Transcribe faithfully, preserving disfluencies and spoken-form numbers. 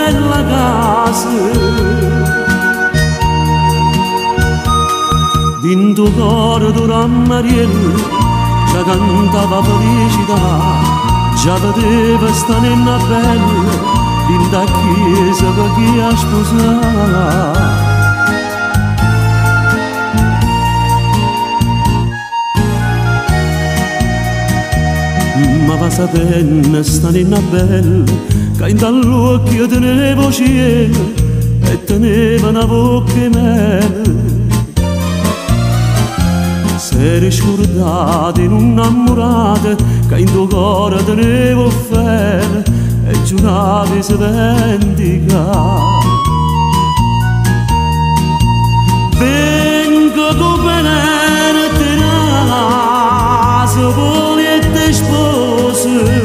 bella casa. Din tuo cuore Dora Mariella già cantava felicità, già vedeva sta nenna bella in da chiesa per chi ha sposato. Ma va sapendo sta nenna bella che in dall'occhio tenevo cielo e teneva una bocca e mele. Se eri scordata in un'ammurata che in tuo cuore tenevo fede e giuravi se vendica. Vengo tu venere te nasa, volete spose